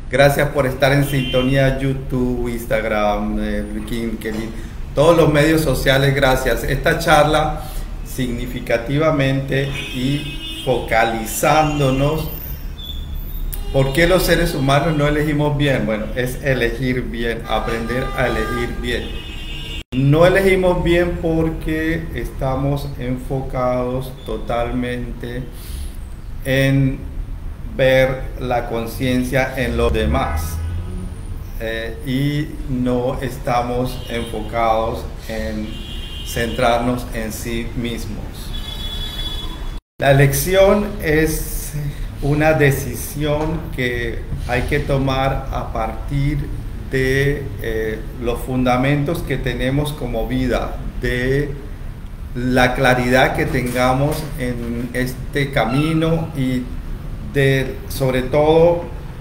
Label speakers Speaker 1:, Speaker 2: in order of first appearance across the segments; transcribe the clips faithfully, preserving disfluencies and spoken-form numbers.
Speaker 1: Gracias por estar en sintonía YouTube, Instagram, eh, LinkedIn, todos los medios sociales. Gracias. Esta charla significativamente y focalizándonos. ¿Por qué los seres humanos no elegimos bien? Bueno, es elegir bien, aprender a elegir bien. No elegimos bien porque estamos enfocados totalmente en ver la conciencia en los demás eh, y no estamos enfocados en centrarnos en sí mismos. La elección es una decisión que hay que tomar a partir de eh, los fundamentos que tenemos como vida, de la claridad que tengamos en este camino y de, sobre todo,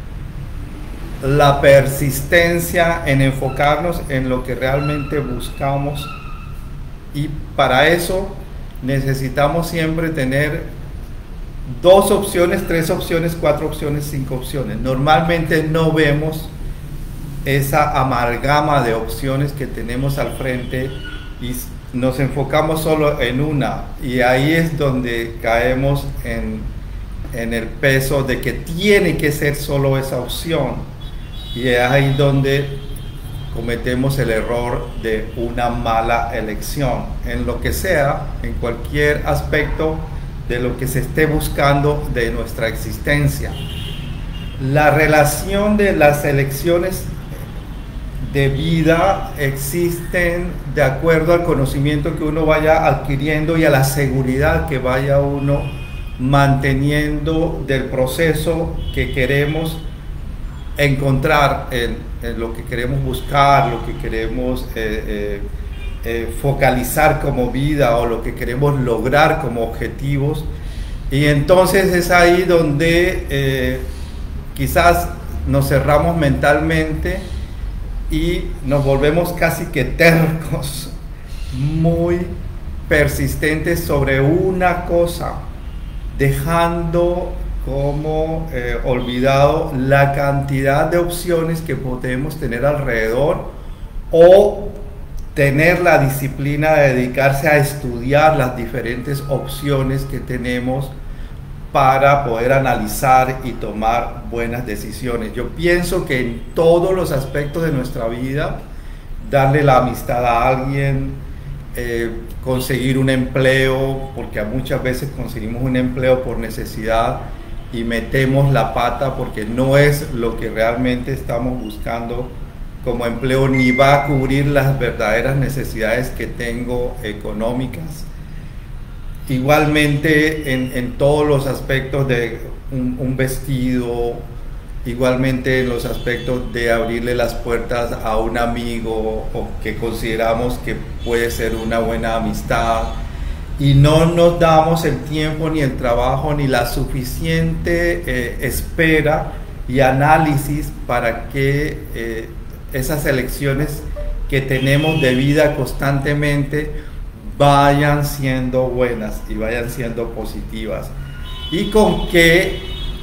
Speaker 1: la persistencia en enfocarnos en lo que realmente buscamos, y para eso necesitamos siempre tener dos opciones, tres opciones, cuatro opciones, cinco opciones. Normalmente no vemos esa amalgama de opciones que tenemos al frente y nos enfocamos solo en una, y ahí es donde caemos en, en el peso de que tiene que ser solo esa opción, y es ahí donde cometemos el error de una mala elección en lo que sea, en cualquier aspecto de lo que se esté buscando de nuestra existencia. La relación de las elecciones de vida existen de acuerdo al conocimiento que uno vaya adquiriendo y a la seguridad que vaya uno manteniendo del proceso que queremos encontrar, en, en lo que queremos buscar, lo que queremos eh, eh, Eh, focalizar como vida, o lo que queremos lograr como objetivos. Y entonces es ahí donde eh, quizás nos cerramos mentalmente y nos volvemos casi que tercos, muy persistentes sobre una cosa, dejando como eh, olvidado la cantidad de opciones que podemos tener alrededor, o tener la disciplina de dedicarse a estudiar las diferentes opciones que tenemos para poder analizar y tomar buenas decisiones. Yo pienso que en todos los aspectos de nuestra vida, darle la amistad a alguien, eh, conseguir un empleo, porque muchas veces conseguimos un empleo por necesidad y metemos la pata porque no es lo que realmente estamos buscando como empleo, ni va a cubrir las verdaderas necesidades que tengo económicas. Igualmente en, en todos los aspectos de un, un vestido, igualmente en los aspectos de abrirle las puertas a un amigo o que consideramos que puede ser una buena amistad, y no nos damos el tiempo, ni el trabajo, ni la suficiente eh, espera y análisis para que eh, esas elecciones que tenemos de vida constantemente vayan siendo buenas y vayan siendo positivas. Y con qué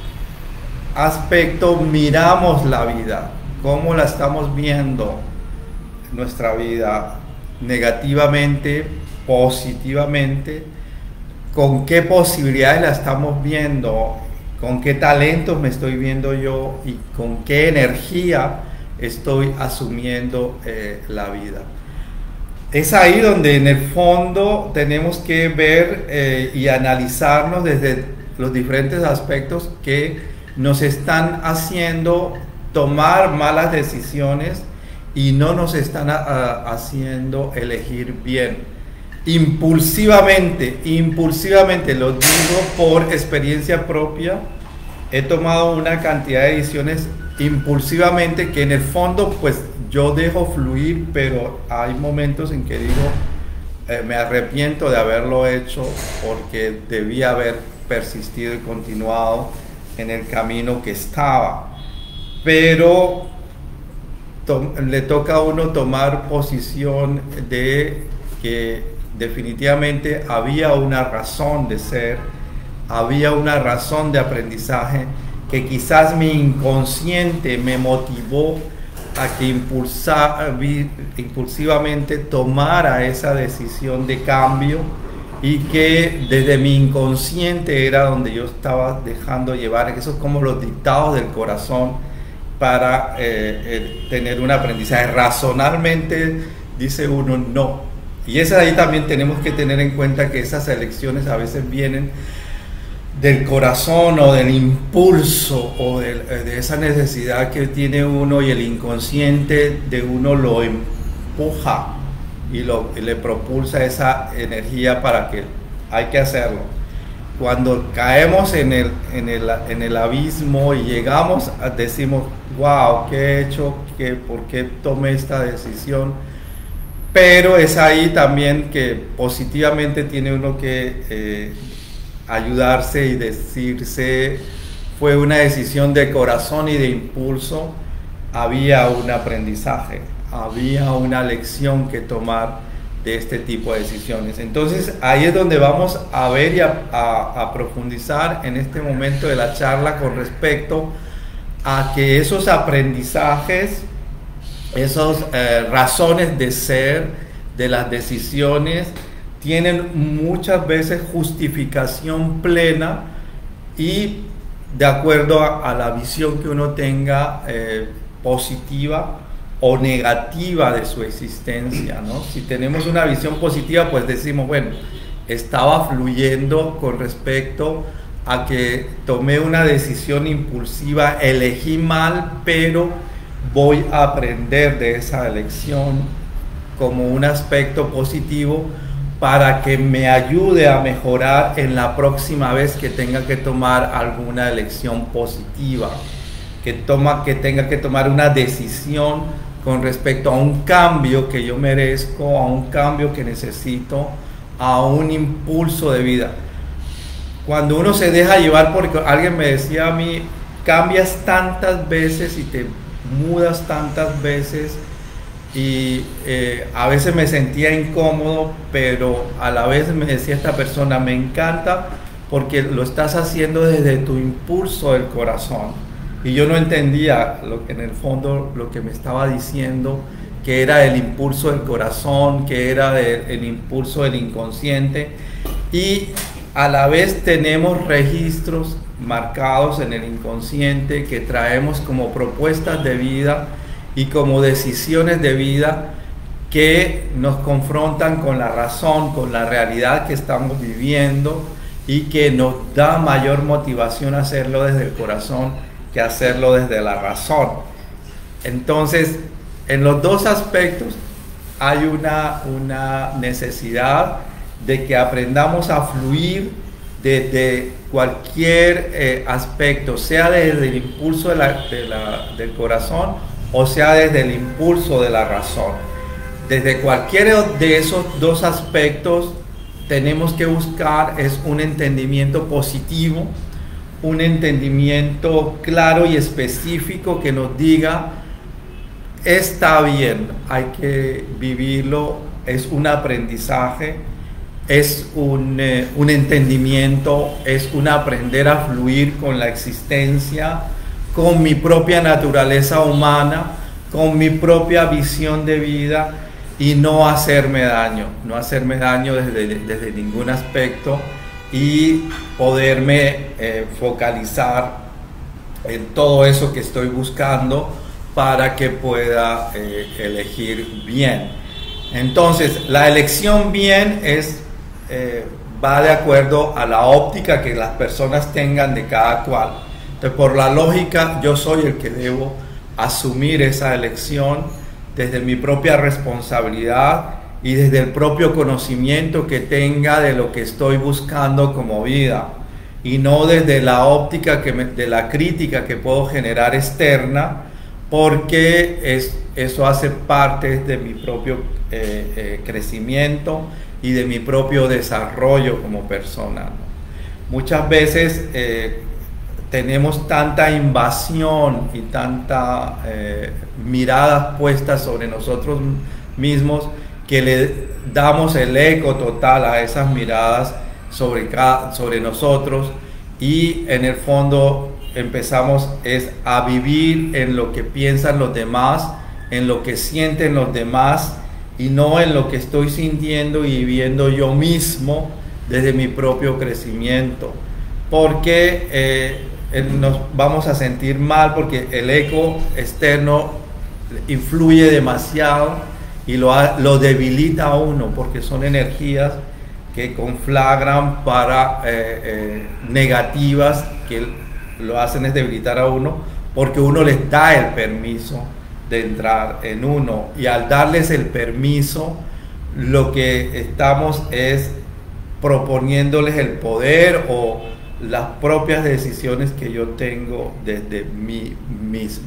Speaker 1: aspecto miramos la vida, cómo la estamos viendo nuestra vida, negativamente, positivamente, con qué posibilidades la estamos viendo, con qué talentos me estoy viendo yo y con qué energía estoy asumiendo eh, la vida. Es ahí donde en el fondo tenemos que ver eh, y analizarnos desde los diferentes aspectos que nos están haciendo tomar malas decisiones y no nos están a, a, haciendo elegir bien. Impulsivamente, impulsivamente, lo digo por experiencia propia, he tomado una cantidad de decisiones impulsivamente que en el fondo pues yo dejo fluir, pero hay momentos en que digo eh, me arrepiento de haberlo hecho porque debía haber persistido y continuado en el camino que estaba, pero to le toca a uno tomar posición de que definitivamente había una razón de ser, había una razón de aprendizaje que quizás mi inconsciente me motivó a que impulsa, impulsivamente tomara esa decisión de cambio, y que desde mi inconsciente era donde yo estaba dejando llevar, eso es como los dictados del corazón para eh, eh, tener un aprendizaje. Razonalmente dice uno no, y es ahí también tenemos que tener en cuenta que esas elecciones a veces vienen del corazón o del impulso o de, de esa necesidad que tiene uno, y el inconsciente de uno lo empuja y, lo, y le propulsa esa energía para que hay que hacerlo. Cuando caemos en el, en el, en el abismo y llegamos, a, decimos, wow, ¿qué he hecho? ¿Qué, ¿Por qué tomé esta decisión? Pero es ahí también que positivamente tiene uno que eh, ayudarse y decirse, fue una decisión de corazón y de impulso, había un aprendizaje, había una lección que tomar de este tipo de decisiones. Entonces ahí es donde vamos a ver y a, a, a profundizar en este momento de la charla con respecto a que esos aprendizajes, esas eh, razones de ser de las decisiones tienen muchas veces justificación plena y de acuerdo a, a la visión que uno tenga eh, positiva o negativa de su existencia, ¿no? Si tenemos una visión positiva, pues decimos, bueno, estaba fluyendo con respecto a que tomé una decisión impulsiva, elegí mal, pero voy a aprender de esa elección como un aspecto positivo para que me ayude a mejorar en la próxima vez que tenga que tomar alguna elección positiva, que, toma, que tenga que tomar una decisión con respecto a un cambio que yo merezco, a un cambio que necesito, a un impulso de vida. Cuando uno se deja llevar, porque alguien me decía a mí, cambias tantas veces y te mudas tantas veces, y eh, a veces me sentía incómodo, pero a la vez me decía esta persona, me encanta porque lo estás haciendo desde tu impulso del corazón. Y yo no entendía lo que en el fondo lo que me estaba diciendo, que era el impulso del corazón, que era de, el impulso del inconsciente, y a la vez tenemos registros marcados en el inconsciente que traemos como propuestas de vida y como decisiones de vida que nos confrontan con la razón, con la realidad que estamos viviendo, y que nos da mayor motivación a hacerlo desde el corazón que hacerlo desde la razón. Entonces, en los dos aspectos hay una, una necesidad de que aprendamos a fluir desde cualquier eh, aspecto, sea desde el impulso de la, de la, del corazón o sea desde el impulso de la razón. Desde cualquiera de esos dos aspectos tenemos que buscar es un entendimiento positivo, un entendimiento claro y específico que nos diga, está bien, hay que vivirlo, es un aprendizaje, es un, eh, un entendimiento, es un aprender a fluir con la existencia, con mi propia naturaleza humana, con mi propia visión de vida, y no hacerme daño, no hacerme daño desde, desde ningún aspecto, y poderme eh, focalizar en todo eso que estoy buscando para que pueda eh, elegir bien. Entonces, la elección bien es, eh, va de acuerdo a la óptica que las personas tengan de cada cual. Entonces, por la lógica, yo soy el que debo asumir esa elección desde mi propia responsabilidad y desde el propio conocimiento que tenga de lo que estoy buscando como vida, y no desde la óptica que me, de la crítica que puedo generar externa, porque es, eso hace parte de mi propio eh, eh, crecimiento y de mi propio desarrollo como persona, ¿no? Muchas veces eh, tenemos tanta invasión y tanta eh, miradas puestas sobre nosotros mismos que le damos el eco total a esas miradas sobre, cada, sobre nosotros, y en el fondo empezamos es a vivir en lo que piensan los demás, en lo que sienten los demás y no en lo que estoy sintiendo y viviendo yo mismo desde mi propio crecimiento, porque eh, nos vamos a sentir mal porque el eco externo influye demasiado y lo, lo debilita a uno, porque son energías que conflagran para eh, eh, negativas que lo hacen es debilitar a uno, porque uno les da el permiso de entrar en uno, y al darles el permiso lo que estamos es proponiéndoles el poder o las propias decisiones que yo tengo desde mí mismo.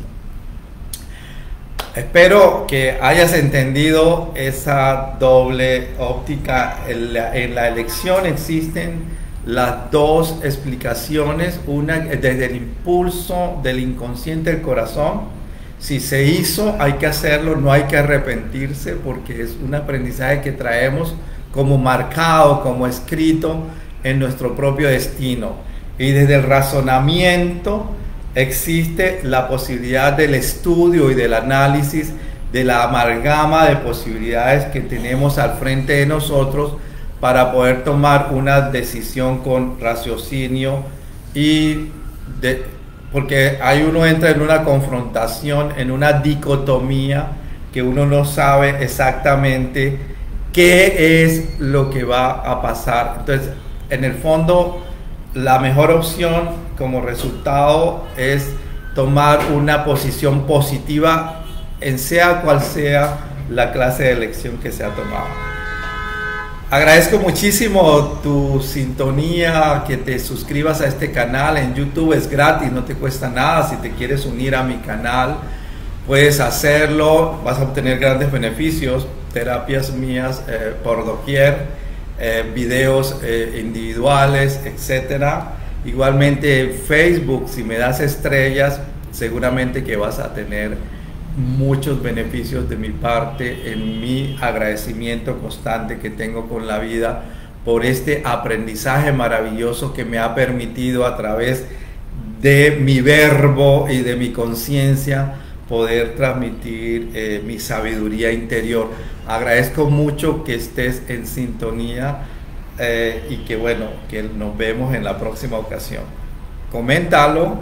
Speaker 1: Espero que hayas entendido esa doble óptica. En la, en la elección existen las dos explicaciones, una desde el impulso del inconsciente del corazón. Si se hizo, hay que hacerlo, no hay que arrepentirse, porque es un aprendizaje que traemos como marcado, como escrito en nuestro propio destino. Y desde el razonamiento existe la posibilidad del estudio y del análisis de la amalgama de posibilidades que tenemos al frente de nosotros para poder tomar una decisión con raciocinio, y de, porque ahí uno entra en una confrontación, en una dicotomía que uno no sabe exactamente qué es lo que va a pasar. Entonces, en el fondo, la mejor opción como resultado es tomar una posición positiva en sea cual sea la clase de elección que se ha tomado. Agradezco muchísimo tu sintonía, que te suscribas a este canal en YouTube, es gratis, no te cuesta nada. Si te quieres unir a mi canal, puedes hacerlo, vas a obtener grandes beneficios, terapias mías eh, por doquier, eh, videos eh, individuales, etcétera. Igualmente en Facebook, si me das estrellas, seguramente que vas a tener muchos beneficios de mi parte, en mi agradecimiento constante que tengo con la vida por este aprendizaje maravilloso que me ha permitido, a través de mi verbo y de mi conciencia, poder transmitir eh, mi sabiduría interior. Agradezco mucho que estés en sintonía eh, y que bueno, que nos vemos en la próxima ocasión. Coméntalo,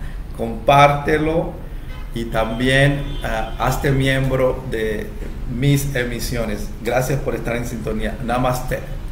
Speaker 1: compártelo, y también uh, hazte miembro de mis emisiones. Gracias por estar en sintonía. Namaste.